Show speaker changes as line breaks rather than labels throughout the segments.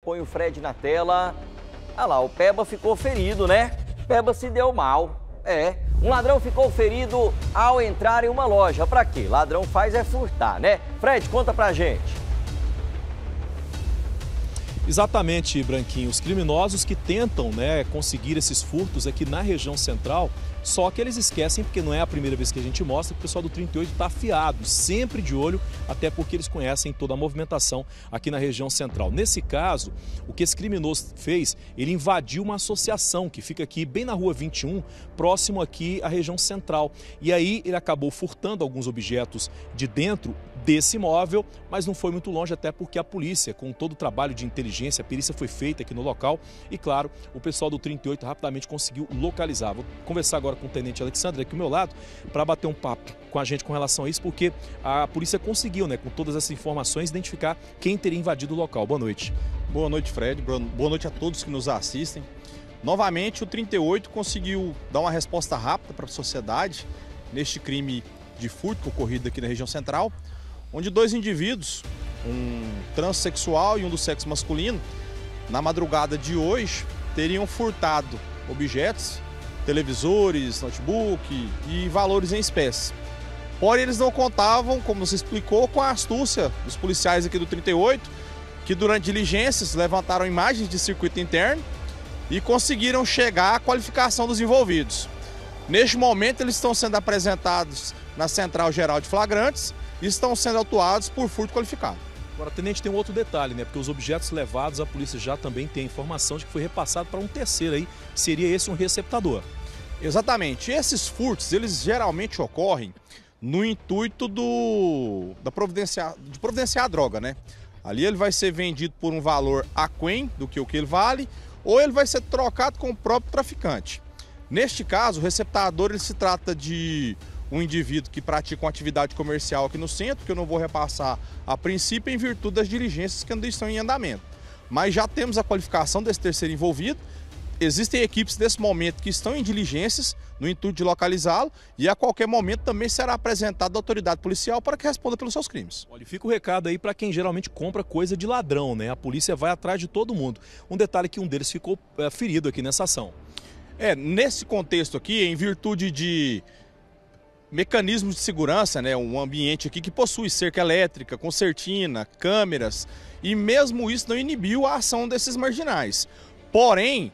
Põe o Fred na tela. Ah lá, o Peba ficou ferido, né? Peba se deu mal. Um ladrão ficou ferido ao entrar em uma loja. Pra quê? Ladrão faz é furtar, né? Fred, conta pra gente.
Exatamente, Branquinho. Os criminosos que tentam, conseguir esses furtos aqui na região central, só que eles esquecem, porque não é a primeira vez que a gente mostra, que o pessoal do 38 está afiado, sempre de olho, até porque eles conhecem toda a movimentação aqui na região central. Nesse caso, o que esse criminoso fez, ele invadiu uma associação que fica aqui bem na rua 21, próximo aqui à região central. E aí ele acabou furtando alguns objetos de dentro desse imóvel, mas não foi muito longe, até porque a polícia, com todo o trabalho de inteligência, a perícia foi feita aqui no local e, claro, o pessoal do 38 rapidamente conseguiu localizar. Vou conversar agora com o Tenente Alexandre aqui ao meu lado para bater um papo com a gente com relação a isso, porque a polícia conseguiu, com todas essas informações, identificar quem teria invadido o local. Boa noite.
Boa noite, Fred. Boa noite a todos que nos assistem. Novamente, o 38 conseguiu dar uma resposta rápida para a sociedade neste crime de furto ocorrido aqui na região central, onde dois indivíduos, um transexual e um do sexo masculino, na madrugada de hoje, teriam furtado objetos, televisores, notebook e valores em espécie. Porém, eles não contavam, como você explicou, com a astúcia dos policiais aqui do 38, que durante diligências levantaram imagens de circuito interno e conseguiram chegar à qualificação dos envolvidos. Neste momento, eles estão sendo apresentados na Central Geral de Flagrantes e estão sendo autuados por furto qualificado.
Agora, Tenente, tem um outro detalhe, porque os objetos levados, a polícia já também tem a informação de que foi repassado para um terceiro aí, que seria esse um receptador.
Exatamente. Esses furtos, eles geralmente ocorrem no intuito de providenciar a droga, Ali ele vai ser vendido por um valor aquém do que o que ele vale, ou ele vai ser trocado com o próprio traficante. Neste caso, o receptador ele se trata de um indivíduo que pratica uma atividade comercial aqui no centro, que eu não vou repassar a princípio em virtude das diligências que ainda estão em andamento. Mas já temos a qualificação desse terceiro envolvido, existem equipes nesse momento que estão em diligências no intuito de localizá-lo e a qualquer momento também será apresentado à autoridade policial para que responda pelos seus crimes.
Olha, fica o recado aí para quem geralmente compra coisa de ladrão, A polícia vai atrás de todo mundo. Um detalhe que um deles ficou ferido aqui nessa ação.
Nesse contexto aqui, em virtude de mecanismos de segurança, um ambiente aqui que possui cerca elétrica, concertina, câmeras, e mesmo isso não inibiu a ação desses marginais. Porém,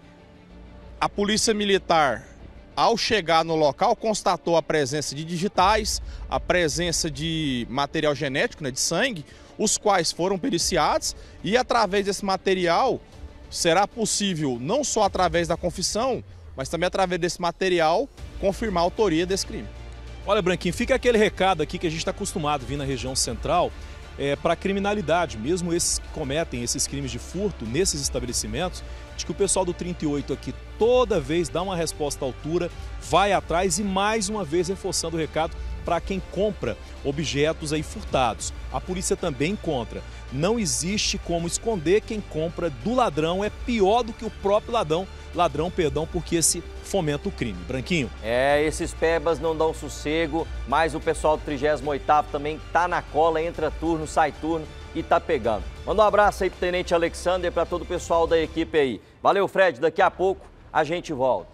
a Polícia Militar, ao chegar no local, constatou a presença de digitais, a presença de material genético, de sangue, os quais foram periciados, e através desse material será possível, não só através da confissão, mas também através desse material, confirmar a autoria desse crime.
Olha, Branquinho, fica aquele recado aqui que a gente está acostumado a vir na região central para a criminalidade, mesmo esses que cometem esses crimes de furto nesses estabelecimentos, de que o pessoal do 38 aqui toda vez dá uma resposta à altura, vai atrás e mais uma vez reforçando o recado para quem compra objetos aí furtados. A polícia também encontra. Não existe como esconder quem compra do ladrão, é pior do que o próprio ladrão, porque esse fomenta o crime. Branquinho?
Esses pebas não dão sossego, mas o pessoal do 38º também tá na cola, entra turno, sai turno e tá pegando. Manda um abraço aí pro Tenente Alexandre e para todo o pessoal da equipe aí. Valeu, Fred, daqui a pouco a gente volta.